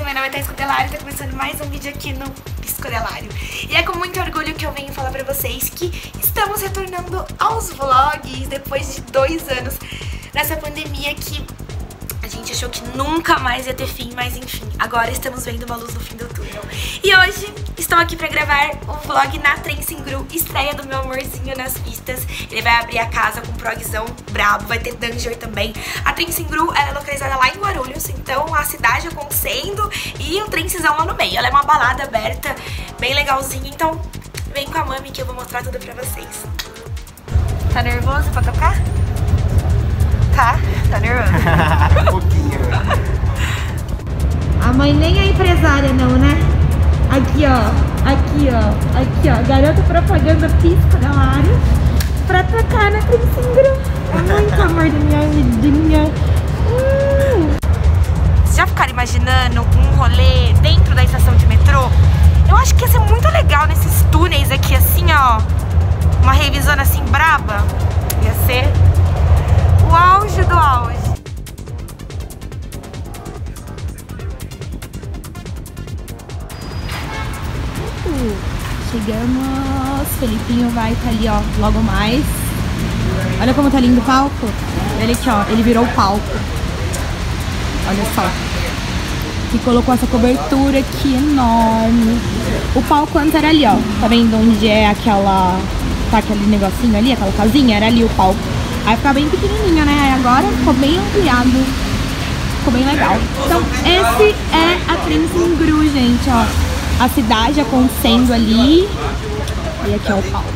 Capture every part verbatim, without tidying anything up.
meu nome é Thaís Codelário e tá começando mais um vídeo aqui no Piscodelário. E é com muito orgulho que eu venho falar pra vocês que estamos retornando aos vlogs depois de dois anos nessa pandemia que a gente achou que nunca mais ia ter fim, mas enfim, agora estamos vendo uma luz no fim do túnel. E hoje estou aqui pra gravar o vlog na Trensingru, estreia do meu amorzinho nas pistas. Ele vai abrir a casa com um progzão brabo, vai ter Danger também. A Trensingru, ela é localizada lá em Guarulhos, então a cidade acontecendo e o Trenzão lá no meio. Ela é uma balada aberta, bem legalzinha, então vem com a mami que eu vou mostrar tudo pra vocês. Tá nervoso pra tocar? Tá? Tá nervoso? Um pouquinho. A mãe nem é empresária não, né? Aqui ó, aqui ó, aqui ó, garota propaganda Piscodelário pra tocar na Trensingru. É muito amor da minha vidinha. Hum. Vocês já ficaram imaginando um rolê dentro da estação de metrô? Eu acho que ia ser muito legal nesses túneis aqui assim ó. Uma revisão assim braba. Ia ser o auge do auge. Uh, chegamos, Felipinho vai estar tá ali ó, logo mais. Olha como tá lindo o palco. Olha aqui ó, ele virou o palco. Olha só. Que colocou essa cobertura aqui enorme. O palco antes era ali ó, tá vendo onde é aquela, tá aquele negocinho ali, aquela casinha? Era ali o palco. Aí ficava bem pequenininha, né? Aí agora ficou bem ampliado. Ficou bem legal. Então, esse é a Trensingru, gente, ó. A cidade acontecendo ali. E aqui é o palco.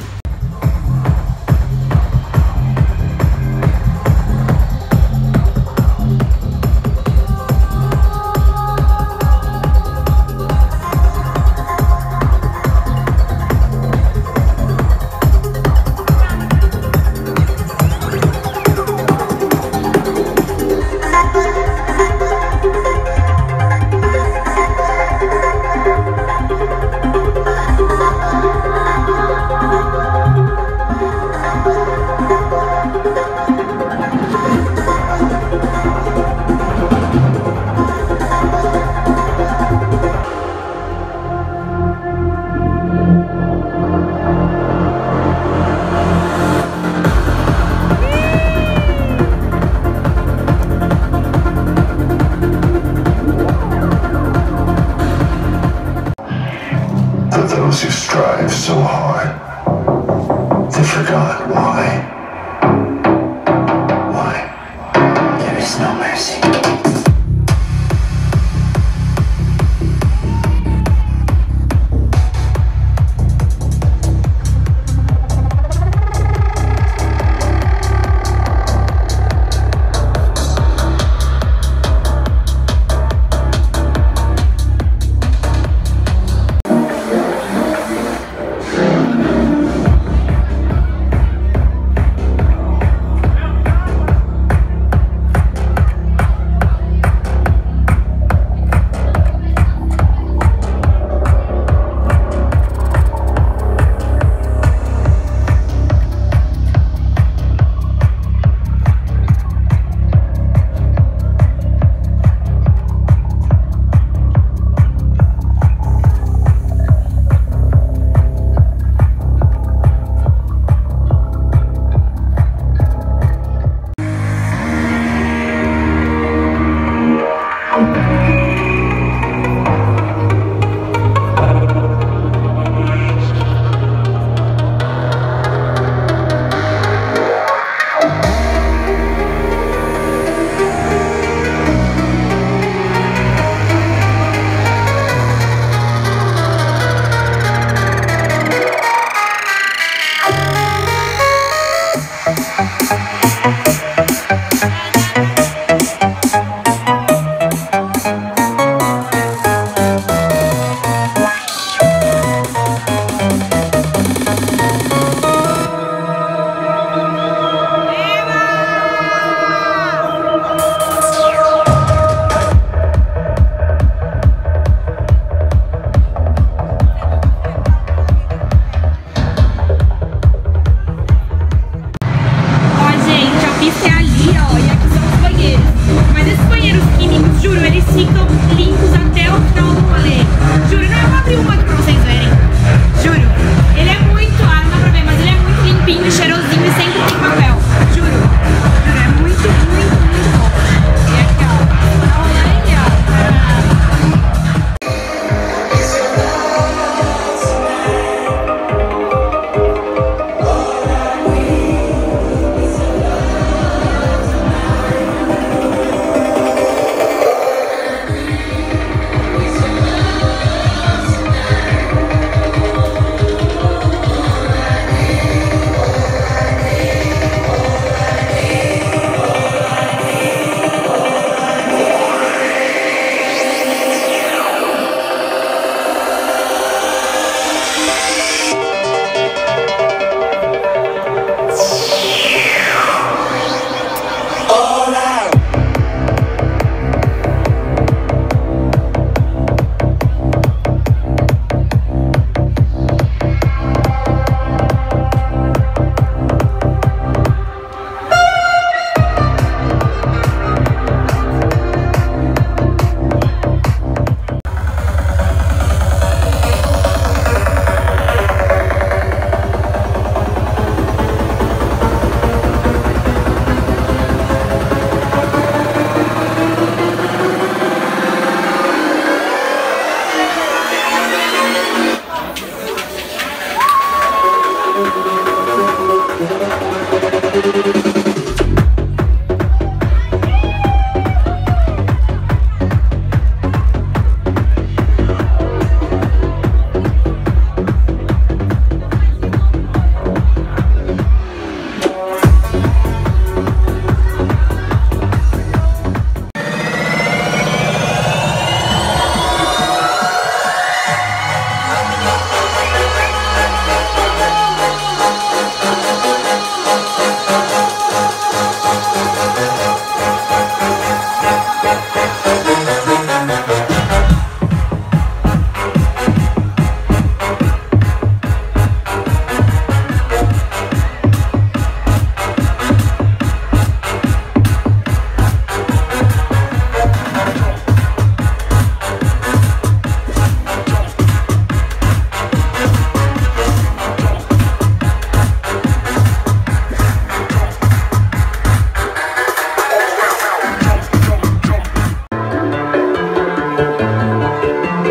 Those who strive so hard, they forgot why. Why? There is no mercy. Tchau.